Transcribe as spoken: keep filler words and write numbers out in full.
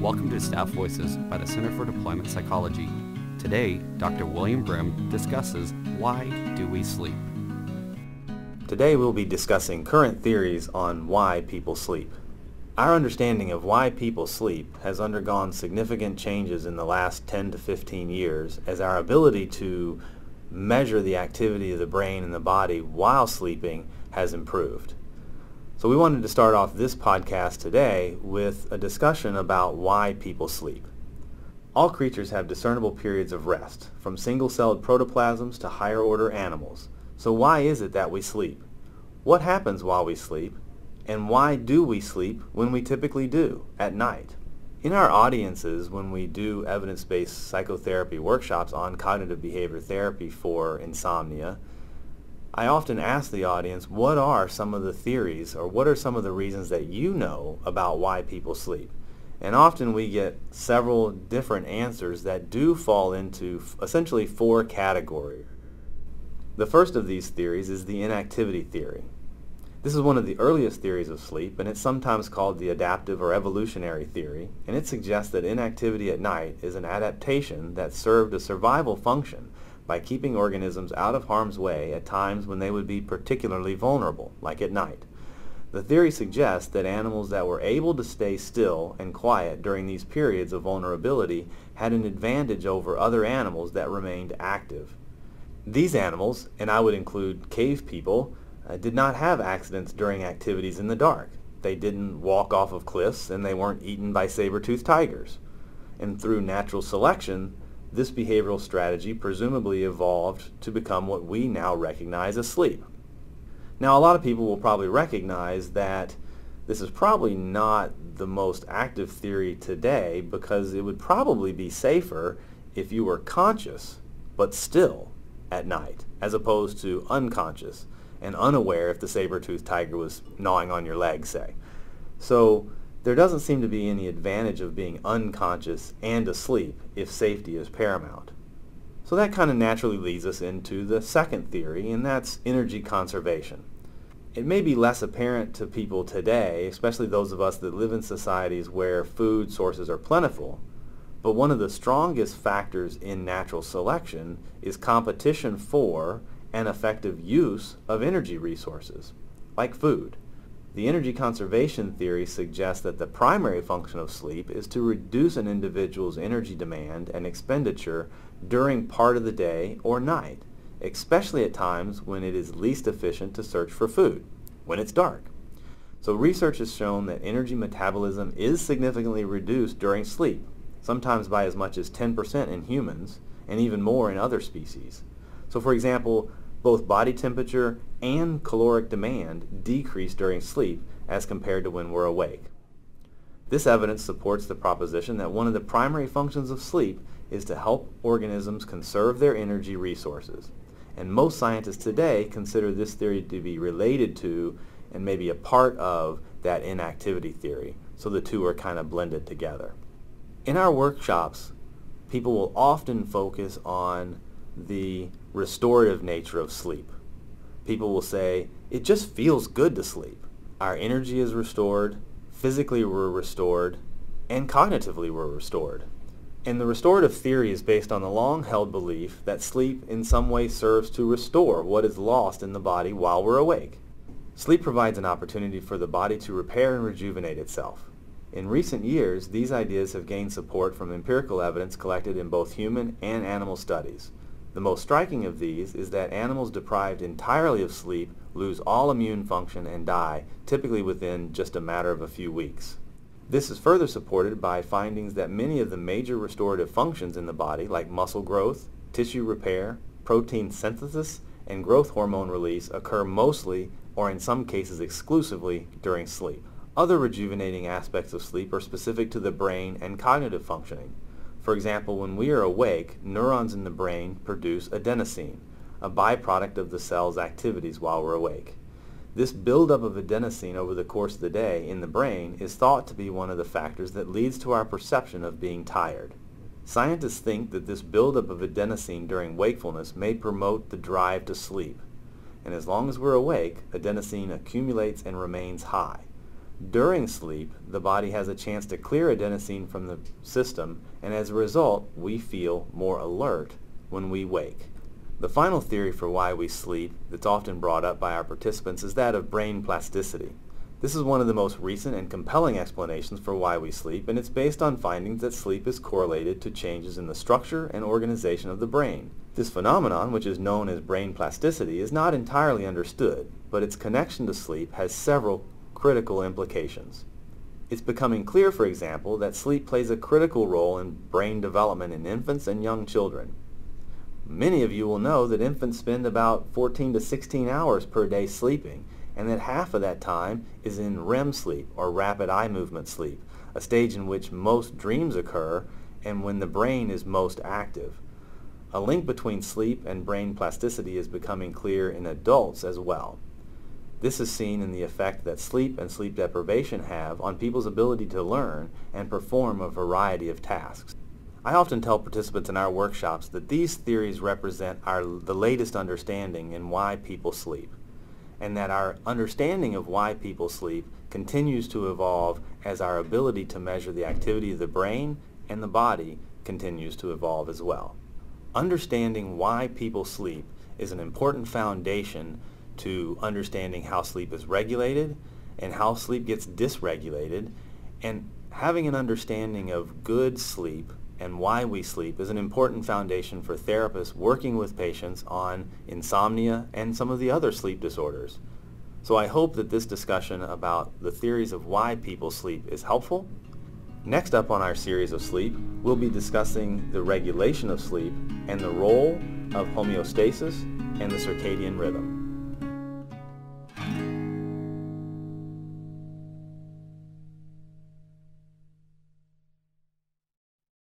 Welcome to Staff Voices by the Center for Deployment Psychology. Today, Doctor William Brim discusses Why Do We Sleep? Today we'll be discussing current theories on why people sleep. Our understanding of why people sleep has undergone significant changes in the last ten to fifteen years as our ability to measure the activity of the brain and the body while sleeping has improved. So we wanted to start off this podcast today with a discussion about why people sleep. All creatures have discernible periods of rest, from single-celled protoplasms to higher-order animals. So why is it that we sleep? What happens while we sleep? And why do we sleep when we typically do, at night? In our audiences, when we do evidence-based psychotherapy workshops on cognitive behavior therapy for insomnia, I often ask the audience, what are some of the theories or what are some of the reasons that you know about why people sleep? And often we get several different answers that do fall into essentially four categories. The first of these theories is the inactivity theory. This is one of the earliest theories of sleep, and it's sometimes called the adaptive or evolutionary theory, and it suggests that inactivity at night is an adaptation that served a survival function by keeping organisms out of harm's way at times when they would be particularly vulnerable, like at night. The theory suggests that animals that were able to stay still and quiet during these periods of vulnerability had an advantage over other animals that remained active. These animals, and I would include cave people, uh, did not have accidents during activities in the dark. They didn't walk off of cliffs, and they weren't eaten by saber-toothed tigers. And through natural selection, this behavioral strategy presumably evolved to become what we now recognize as sleep. Now, a lot of people will probably recognize that this is probably not the most active theory today because it would probably be safer if you were conscious but still at night, as opposed to unconscious and unaware if the saber-toothed tiger was gnawing on your leg, say. So there doesn't seem to be any advantage of being unconscious and asleep if safety is paramount. So that kind of naturally leads us into the second theory, and that's energy conservation. It may be less apparent to people today, especially those of us that live in societies where food sources are plentiful, but one of the strongest factors in natural selection is competition for and effective use of energy resources, like food. The energy conservation theory suggests that the primary function of sleep is to reduce an individual's energy demand and expenditure during part of the day or night, especially at times when it is least efficient to search for food, when it's dark. So research has shown that energy metabolism is significantly reduced during sleep, sometimes by as much as ten percent in humans and even more in other species. So for example, both body temperature and caloric demand decrease during sleep as compared to when we're awake. This evidence supports the proposition that one of the primary functions of sleep is to help organisms conserve their energy resources. And most scientists today consider this theory to be related to and maybe a part of that inactivity theory, so the two are kind of blended together. In our workshops, people will often focus on the restorative nature of sleep. People will say, it just feels good to sleep. Our energy is restored, physically we're restored, and cognitively we're restored. And the restorative theory is based on the long-held belief that sleep in some way serves to restore what is lost in the body while we're awake. Sleep provides an opportunity for the body to repair and rejuvenate itself. In recent years, these ideas have gained support from empirical evidence collected in both human and animal studies. The most striking of these is that animals deprived entirely of sleep lose all immune function and die, typically within just a matter of a few weeks. This is further supported by findings that many of the major restorative functions in the body, like muscle growth, tissue repair, protein synthesis, and growth hormone release, occur mostly, or in some cases exclusively, during sleep. Other rejuvenating aspects of sleep are specific to the brain and cognitive functioning. For example, when we are awake, neurons in the brain produce adenosine, a byproduct of the cell's activities while we're awake. This buildup of adenosine over the course of the day in the brain is thought to be one of the factors that leads to our perception of being tired. Scientists think that this buildup of adenosine during wakefulness may promote the drive to sleep. And as long as we're awake, adenosine accumulates and remains high. During sleep, the body has a chance to clear adenosine from the system, and as a result, we feel more alert when we wake. The final theory for why we sleep that's often brought up by our participants is that of brain plasticity. This is one of the most recent and compelling explanations for why we sleep, and it's based on findings that sleep is correlated to changes in the structure and organization of the brain. This phenomenon, which is known as brain plasticity, is not entirely understood, but its connection to sleep has several critical implications. It's becoming clear, for example, that sleep plays a critical role in brain development in infants and young children. Many of you will know that infants spend about fourteen to sixteen hours per day sleeping, and that half of that time is in R E M sleep, or rapid eye movement sleep, a stage in which most dreams occur and when the brain is most active. A link between sleep and brain plasticity is becoming clear in adults as well. This is seen in the effect that sleep and sleep deprivation have on people's ability to learn and perform a variety of tasks. I often tell participants in our workshops that these theories represent our, the latest understanding in why people sleep, and that our understanding of why people sleep continues to evolve as our ability to measure the activity of the brain and the body continues to evolve as well. Understanding why people sleep is an important foundation to understanding how sleep is regulated and how sleep gets dysregulated, and having an understanding of good sleep and why we sleep is an important foundation for therapists working with patients on insomnia and some of the other sleep disorders. So I hope that this discussion about the theories of why people sleep is helpful. Next up on our series of sleep, we'll be discussing the regulation of sleep and the role of homeostasis and the circadian rhythm.